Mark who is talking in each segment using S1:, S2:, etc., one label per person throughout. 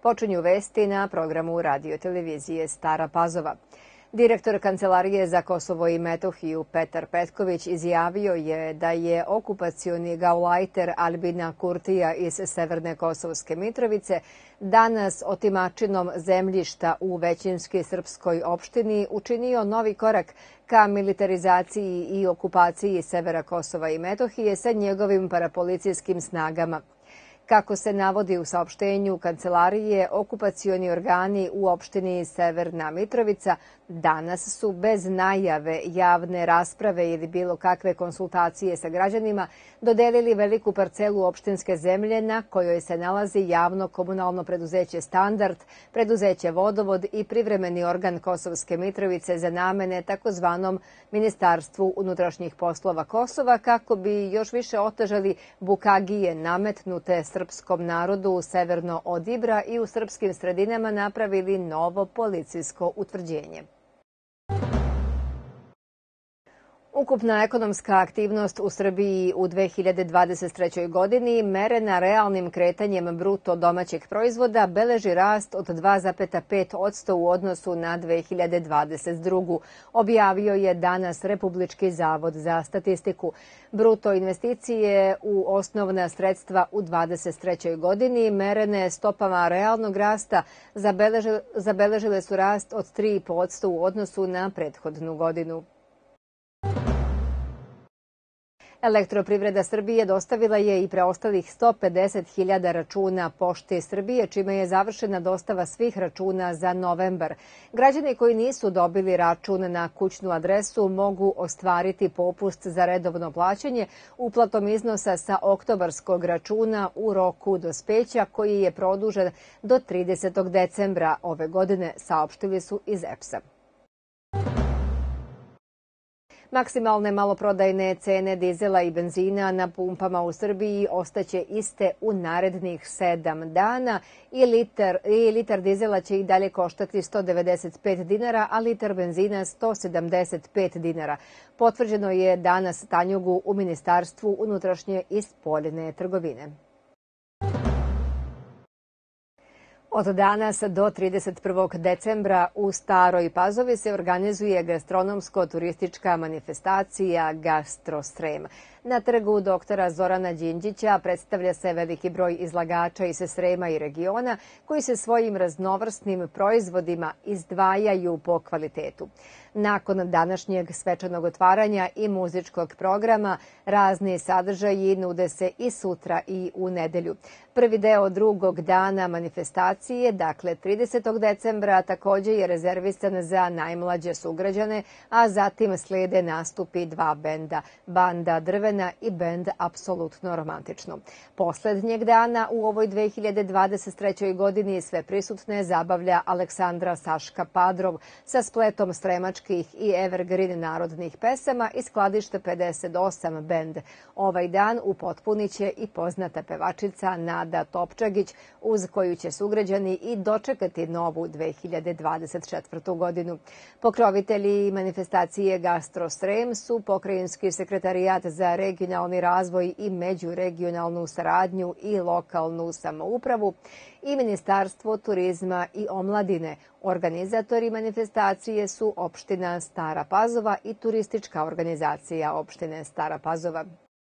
S1: Počinju vesti na programu radio-televizije Stara Pazova. Direktor Kancelarije za Kosovo i Metohiju Petar Petković izjavio je da je okupacioni gaulajter Albina Kurtija iz Severne Kosovske Mitrovice danas otimačinom zemljišta u većinski srpskoj opštini učinio novi korak ka militarizaciji i okupaciji severa Kosova i Metohije sa njegovim parapolicijskim snagama. Kako se navodi u saopštenju Kancelarije, okupacioni organi u opštini Severna Mitrovica danas su bez najave javne rasprave ili bilo kakve konsultacije sa građanima dodelili veliku parcelu opštinske zemlje na kojoj se nalazi javno komunalno preduzeće Standard, preduzeće Vodovod i privremeni organ Kosovske Mitrovice za namene takozvanom Ministarstvu unutrašnjih poslova Kosova kako bi još više otežali bukagije nametnute srpskom narodu severno od Ibra i u srpskim sredinama napravili novo policijsko utvrđenje. Ukupna ekonomska aktivnost u Srbiji u 2023. godini, merena realnim kretanjem bruto domaćeg proizvoda, beleži rast od 2,5% u odnosu na 2022. Objavio je danas Republički zavod za statistiku. Bruto investicije u osnovna sredstva u 2023. godini, merene stopama realnog rasta, zabeležile su rast od 3% u odnosu na prethodnu godinu. Elektroprivreda Srbije dostavila je i preostalih 150.000 računa Pošte Srbije, čime je završena dostava svih računa za novembar. Građani koji nisu dobili račun na kućnu adresu mogu ostvariti popust za redovno plaćanje uplatom iznosa sa oktobarskog računa u roku dospeća koji je produžen do 30. decembra ove godine, saopštili su iz EPS-a. Maksimalne maloprodajne cene dizela i benzina na pumpama u Srbiji ostaće iste u narednih 7 dana i litar dizela će i dalje koštati 195 dinara, a litar benzina 175 dinara. Potvrđeno je danas Tanjugu u Ministarstvu unutrašnje i spoljne trgovine. Od danas do 31. decembra u Staroj Pazovi se organizuje gastronomsko-turistička manifestacija Gastrostrem. Na trgu doktora Zorana Đinđića predstavlja se veliki broj izlagača iz Srema i regiona koji se svojim raznovrsnim proizvodima izdvajaju po kvalitetu. Nakon današnjeg svečanog otvaranja i muzičkog programa, razni sadržaji nude se i sutra i u nedelju. Prvi deo drugog dana manifestacije, dakle 30. decembra, također je rezervisan za najmlađe sugrađane, a zatim slede nastupi dva benda, Banda Drvena i bend Apsolutno romantično. Poslednjeg dana u ovoj 2023. godini sve prisutne zabavlja Aleksandra Saška Padrov sa spletom stremačkih i evergreen narodnih pesama iz skladišta 58 bend. Ovaj dan upotpuniće i poznata pevačica Nada Topčagić, uz koju će sugrađani i dočekati novu 2024. godinu. Pokrovitelji manifestacije Gastrostrem su Pokrajinski sekretarijat za regionalni razvoj i međuregionalnu saradnju i lokalnu samoupravu i Ministarstvo turizma i omladine. Organizatori manifestacije su opština Stara Pazova i turistička organizacija opštine Stara Pazova.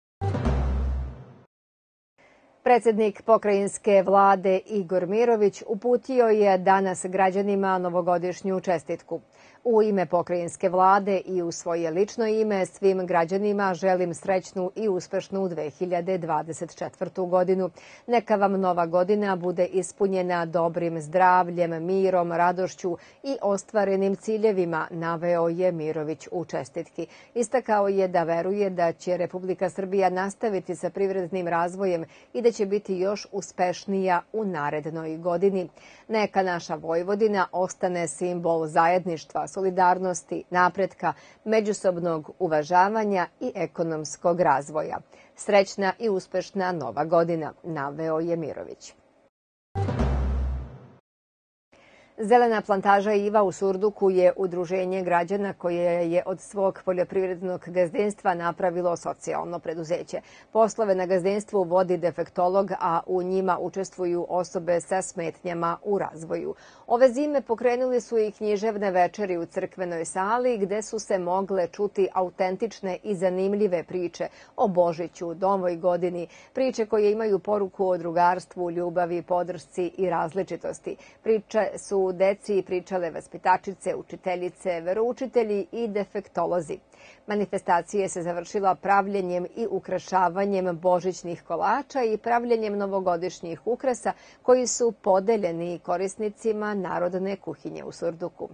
S1: Predsednik pokrajinske vlade Igor Mirović uputio je danas građanima novogodišnju čestitku. U ime pokrajinske vlade i u svoje lično ime svim građanima želim srećnu i uspešnu 2024. godinu. Neka vam nova godina bude ispunjena dobrim zdravljem, mirom, radošću i ostvarenim ciljevima, naveo je Mirović u čestitki. Istakao je da veruje da će Republika Srbija nastaviti sa privrednim razvojem i da će biti još uspešnija u narednoj godini. Neka naša Vojvodina ostane simbol zajedništva, solidarnosti, napretka, međusobnog uvažavanja i ekonomskog razvoja. Srećna i uspešna nova godina, naveo je Mirović. Zelena plantaža Iva u Surduku je udruženje građana koje je od svog poljoprivrednog gazdinstva napravilo socijalno preduzeće. Poslove na gazdinstvu vodi defektolog, a u njima učestvuju osobe sa smetnjama u razvoju. Ove zime pokrenuli su i književne večeri u crkvenoj sali gde su se mogle čuti autentične i zanimljive priče o Božiću, Novoj godini, priče koje imaju poruku o drugarstvu, ljubavi, podršci i različitosti. Priče su deci pričale vaspitačice, učiteljice, veroučitelji i defektolozi. Manifestacija se završila pravljenjem i ukrašavanjem božićnih kolača i pravljenjem novogodišnjih ukrasa koji su podeljeni korisnicima narodne kuhinje u Surduku.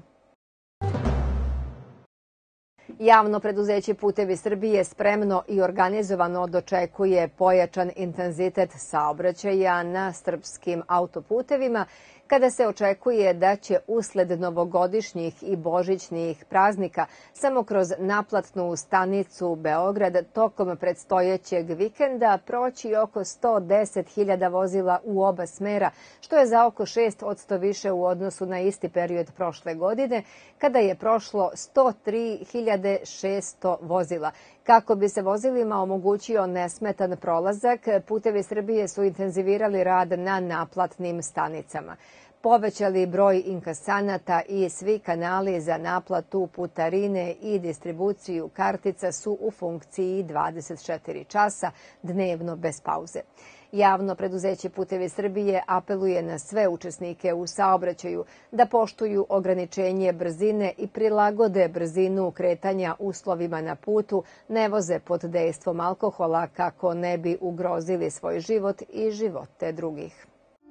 S1: Javno preduzeće Putevi Srbije spremno i organizovano dočekuje pojačan intenzitet saobraćaja na srpskim autoputevima, kada se očekuje da će usled novogodišnjih i božićnih praznika samo kroz naplatnu stanicu Beograd tokom predstojećeg vikenda proći oko 110.000 vozila u oba smera, što je za oko 6% više u odnosu na isti period prošle godine, kada je prošlo 103.600 vozila. Kako bi se vozilima omogućio nesmetan prolazak, Putevi Srbije su intenzivirali rad na naplatnim stanicama. Povećali broj inkasanata i svi kanali za naplatu putarine i distribuciju kartica su u funkciji 24 časa dnevno bez pauze. Javno preduzeće Putevi Srbije apeluje na sve učesnike u saobraćaju da poštuju ograničenje brzine i prilagode brzinu kretanja uslovima na putu, ne voze pod dejstvom alkohola kako ne bi ugrozili svoj život i živote drugih.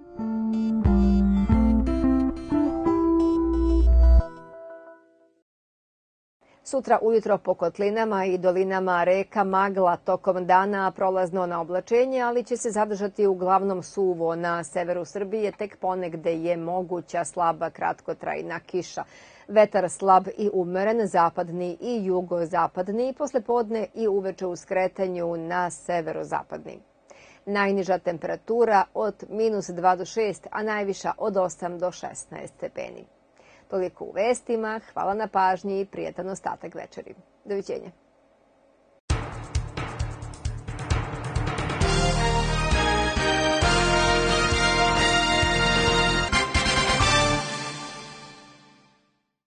S1: Sutra ujutro po kotlinama i dolinama reka magla, tokom dana prolazno na oblačenje, ali će se zadržati uglavnom suvo. Na severu Srbije tek ponegde je moguća slaba kratkotrajna kiša. Vetar slab i umeren, zapadni i jugozapadni, poslepodne i uveče u skretanju na severozapadni. Najniža temperatura od -2 do 6, a najviša od 8 do 16 stepeni. Toliko u vestima, hvala na pažnji i prijatan ostatak večeri. Doviđenja.